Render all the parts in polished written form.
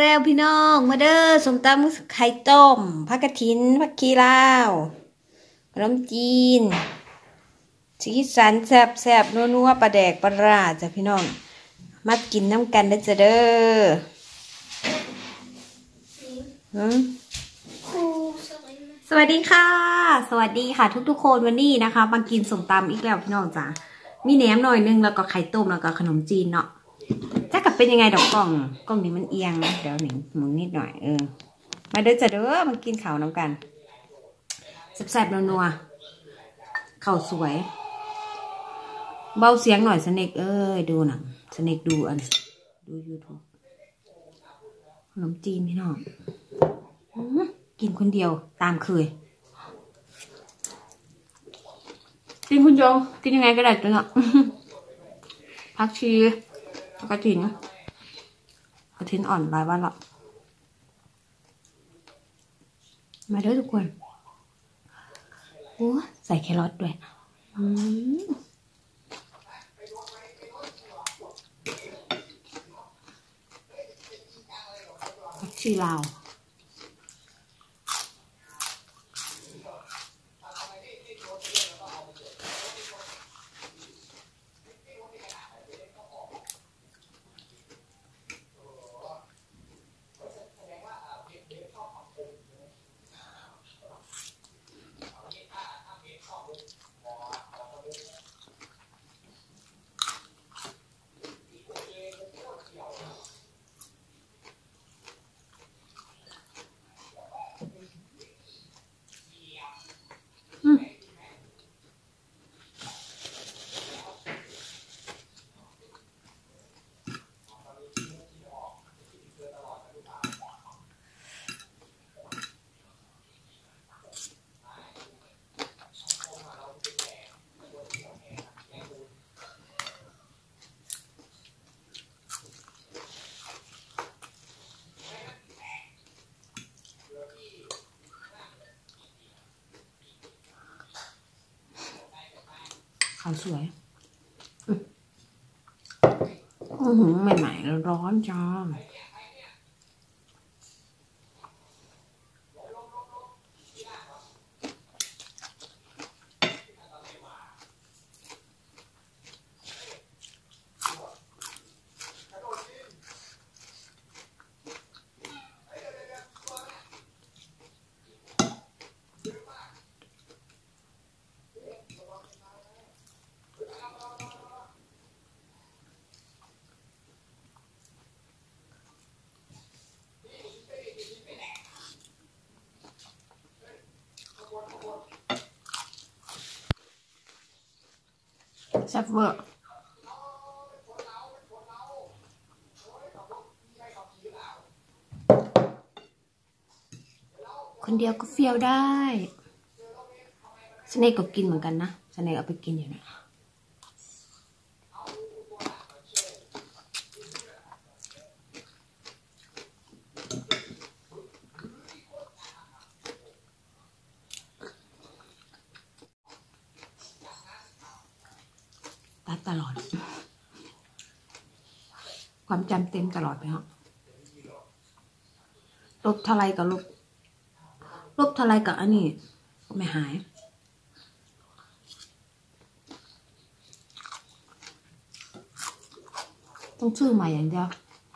แล้วพี่น้องมาเด้อส้มตำไข่ต้มผักกะถินผักชีลาวขนมจีนสีสันแซ่บแซ่บนัวปลาแดกปลาร้าจ้ะพี่น้องมากินน้ำกันเด้อจ้ะเด้อสวัสดีค่ะสวัสดีค่ะทุกๆคนวันนี้นะคะมากินส้มตำอีกแล้วพี่น้องจ้ะมีแหนมหน่อยนึงแล้วก็ไข่ต้มแล้วก็ขนมจีนเนาะจะกลับเป็นยังไงดอกกล้องนี้มันเอียงนะเดี๋ยวหนึ่งหมุนนิดหน่อยมาเด้อจ้ะเด้อมากินข้าวน้ำกันแซ่บๆนัวๆข้าวสวยเบาเสียงหน่อยสเน็กดูหนังสเน็กดูYouTube ขนมจีนพี่น้องกินคนเดียวตามเคยกินคนเดียวกินยังไงก็ได้ตัวเนาะผักชีกระถินอ่อนหลายวันละมาเด้อทุกคนโอ้ใส่แครอทด้วยผักชีลาวข้าวสวยใหม่ๆแล้วร้อนจ้าแซ่บเวอร์คนเดียวก็เฟี้ยวได้สเนกก็กินเหมือนกันนะสเนกเอาไปกินอยู่นะตัดตลอดความจำเต็มตลอดไปฮะลบเท่าไรกับลบเท่าไรกับอันนี้ก็ไม่หายต้องซื้อใหม่อย่างเดียว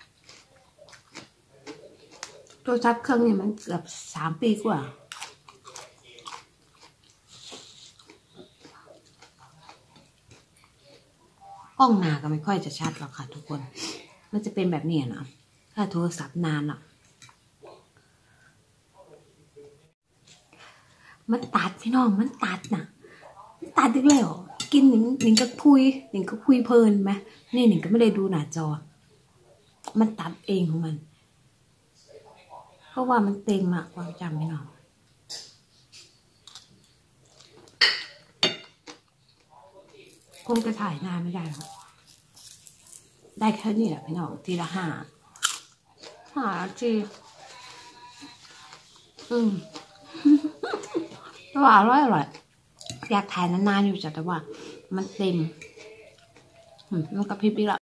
โทรศัพท์เครื่องนี้มันเกือบ3 ปีกว่ากล้องหน้าก็ไม่ค่อยจะชัดหรอกค่ะทุกคนมันจะเป็นแบบนี้นะถ้าโทรศัพท์นานอ่ะมันตัดพี่น้องมันตัดนะมันตัดอีกแล้วกินหนิงก็คุยเพลินไหมนี่หนิงก็ไม่ได้ดูหน้าจอมันตัดเองของมันเพราะว่ามันเต็มอะความจำพี่น้องคงจะถ่ายนานไม่ได้หรอกได้แค่นี้แหละพี่น้องทีละ5 นาทีว่าอร่อยอยากถ่ายนานๆอยู่จ้ะแต่ว่ามันเต็มมันกระพริบอีกแล้ว